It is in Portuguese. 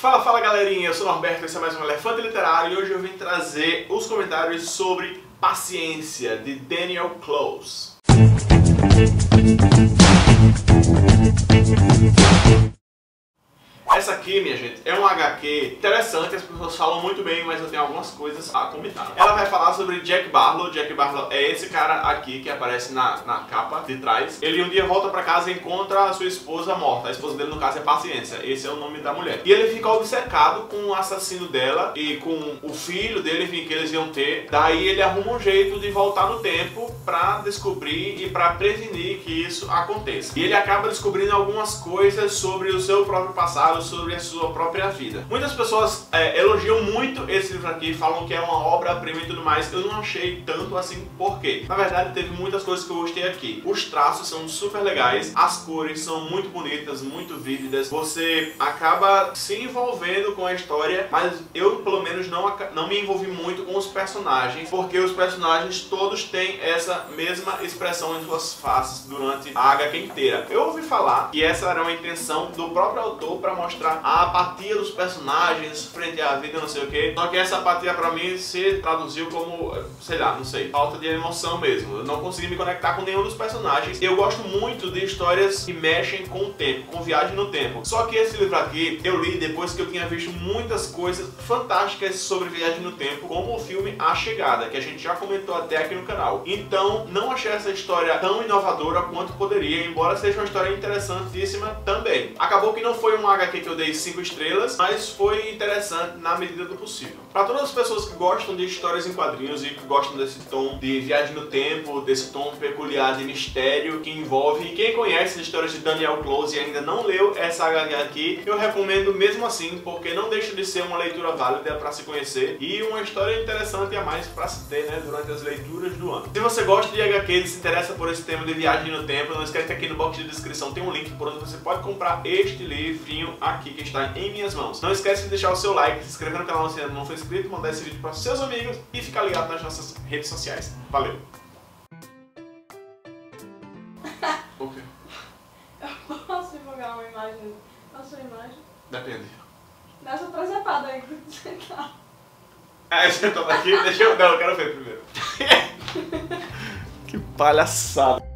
Fala galerinha, eu sou o Norberto, esse é mais um Elefante Literário e hoje eu vim trazer os comentários sobre Paciência, de Daniel Clowes. Essa aqui, minha gente, é um HQ interessante, as pessoas falam muito bem, mas eu tenho algumas coisas a comentar. Ela vai falar sobre Jack Barlow. Jack Barlow é esse cara aqui que aparece na capa de trás. Ele um dia volta pra casa e encontra a sua esposa morta. A esposa dele, no caso, é Paciência. Esse é o nome da mulher. E ele fica obcecado com o assassino dela e com o filho dele, enfim, que eles iam ter. Daí ele arruma um jeito de voltar no tempo pra descobrir e pra prevenir que isso aconteça. E ele acaba descobrindo algumas coisas sobre o seu próprio passado, sobre a sua própria vida. Muitas pessoas elogiam muito esse livro aqui, falam que é uma obra-prima e tudo mais. Eu não achei tanto assim, por quê? Na verdade, teve muitas coisas que eu gostei aqui. Os traços são super legais, as cores são muito bonitas, muito vívidas. Você acaba se envolvendo com a história, mas eu, pelo menos, não me envolvi muito com os personagens, porque os personagens todos têm essa mesma expressão em suas faces durante a HQ inteira. Eu ouvi falar que essa era uma intenção do próprio autor para mostrar a apatia dos personagens frente à vida, não sei o que. Só que essa apatia pra mim se traduziu como, sei lá, não sei, falta de emoção mesmo. Eu não consegui me conectar com nenhum dos personagens. Eu gosto muito de histórias que mexem com o tempo, com viagem no tempo. Só que esse livro aqui eu li depois que eu tinha visto muitas coisas fantásticas sobre viagem no tempo, como o filme A Chegada, que a gente já comentou até aqui no canal. Então não achei essa história tão inovadora quanto poderia, embora seja uma história interessantíssima também. Acabou que não foi um HQ que eu dei 5 estrelas, mas foi interessante na medida do possível. Para todas as pessoas que gostam de histórias em quadrinhos e que gostam desse tom de viagem no tempo, desse tom peculiar de mistério que envolve, e quem conhece as histórias de Daniel Clowes e ainda não leu essa HQ aqui, eu recomendo mesmo assim, porque não deixa de ser uma leitura válida para se conhecer e uma história interessante a mais para se ter, né, durante as leituras do ano. Se você gosta de HQ e se interessa por esse tema de viagem no tempo, não esquece que aqui no box de descrição tem um link por onde você pode comprar este livrinho aqui que está em minhas mãos. Não esquece de deixar o seu like, se inscrever no canal se ainda não for inscrito, mandar esse vídeo para seus amigos e ficar ligado nas nossas redes sociais. Valeu! O quê? Eu posso divulgar uma imagem na sua imagem? Depende. Nessa presepada aí que você tá. Ah, você tá aqui? Deixa eu... Não, eu quero ver primeiro. Que palhaçada.